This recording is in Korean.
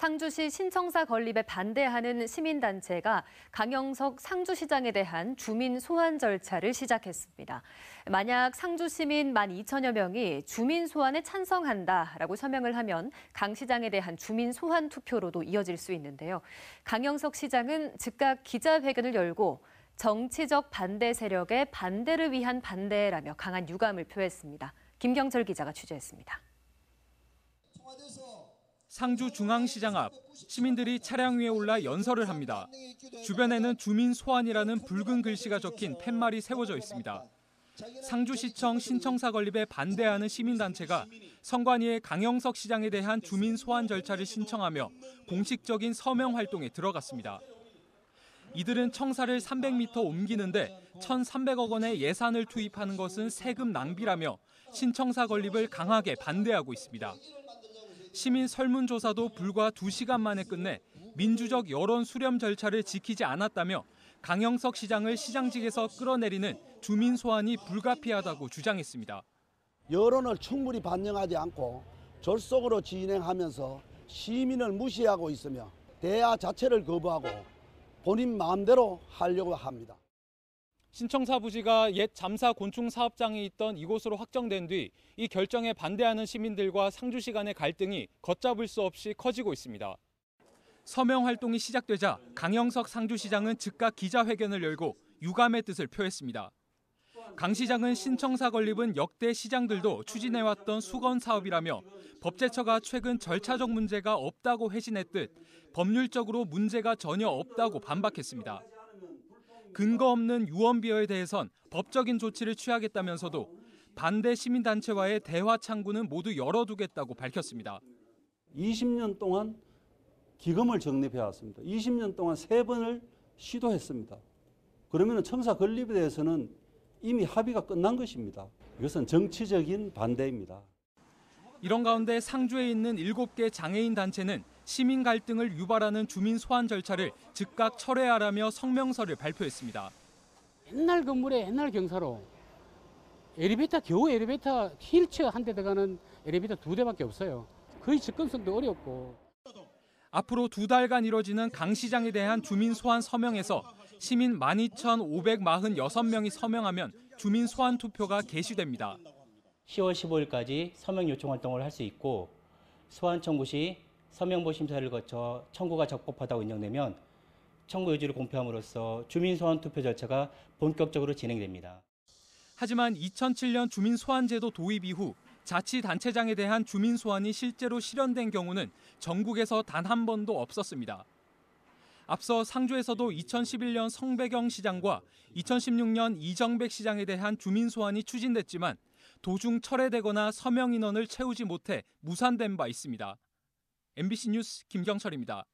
상주시 신청사 건립에 반대하는 시민단체가 강영석 상주시장에 대한 주민 소환 절차를 시작했습니다. 만약 상주 시민 12,000여 명이 주민 소환에 찬성한다라고 서명을 하면 강 시장에 대한 주민 소환 투표로도 이어질 수 있는데요. 강영석 시장은 즉각 기자회견을 열고 정치적 반대 세력의 반대를 위한 반대라며 강한 유감을 표했습니다. 김경철 기자가 취재했습니다. 상주중앙시장 앞 시민들이 차량 위에 올라 연설을 합니다. 주변에는 주민 소환이라는 붉은 글씨가 적힌 팻말이 세워져 있습니다. 상주시청 신청사 건립에 반대하는 시민단체가 선관위에 강영석 시장에 대한 주민 소환 절차를 신청하며 공식적인 서명 활동에 들어갔습니다. 이들은 청사를 300m 옮기는데 1,300억 원의 예산을 투입하는 것은 세금 낭비라며 신청사 건립을 강하게 반대하고 있습니다. 시민 설문조사도 불과 2시간 만에 끝내 민주적 여론 수렴 절차를 지키지 않았다며 강영석 시장을 시장직에서 끌어내리는 주민 소환이 불가피하다고 주장했습니다. 여론을 충분히 반영하지 않고 졸속으로 진행하면서 시민을 무시하고 있으며 대화 자체를 거부하고 본인 마음대로 하려고 합니다. 신청사 부지가 옛 잠사 곤충 사업장이 있던 이곳으로 확정된 뒤 이 결정에 반대하는 시민들과 상주시 간의 갈등이 걷잡을 수 없이 커지고 있습니다. 서명 활동이 시작되자 강영석 상주시장은 즉각 기자회견을 열고 유감의 뜻을 표했습니다. 강 시장은 신청사 건립은 역대 시장들도 추진해왔던 수건 사업이라며 법제처가 최근 절차적 문제가 없다고 회신했듯 법률적으로 문제가 전혀 없다고 반박했습니다. 근거 없는 유언비어에 대해선 법적인 조치를 취하겠다면서도 반대 시민단체와의 대화 창구는 모두 열어두겠다고 밝혔습니다. 20년 동안 기금을 적립해 왔습니다. 20년 동안 3번을 시도했습니다. 그러면 청사 건립에 대해서는 이미 합의가 끝난 것입니다. 이것은 정치적인 반대입니다. 이런 가운데 상주에 있는 7개 장애인 단체는 시민 갈등을 유발하는 주민 소환 절차를 즉각 철회하라며 성명서를 발표했습니다. 옛날 건물에 옛날 경사로 겨우 엘리베이터 휠체어 한 대 들어가는 엘리베이터 2대밖에 없어요. 거의 접근성도 어렵고. 앞으로 2달간 이뤄지는 강 시장에 대한 주민 소환 서명에서 시민 12,546명이 서명하면 주민 소환 투표가 개시됩니다. 10월 15일까지 서명 요청 활동을 할 수 있고 소환 청구 시 서명보 심사를 거쳐 청구가 적법하다고 인정되면 청구 요지를 공표함으로써 주민 소환 투표 절차가 본격적으로 진행됩니다. 하지만 2007년 주민 소환 제도 도입 이후 자치단체장에 대한 주민 소환이 실제로 실현된 경우는 전국에서 단 한 번도 없었습니다. 앞서 상주에서도 2011년 성배경 시장과 2016년 이정백 시장에 대한 주민 소환이 추진됐지만 도중 철회되거나 서명 인원을 채우지 못해 무산된 바 있습니다. MBC 뉴스 김경철입니다.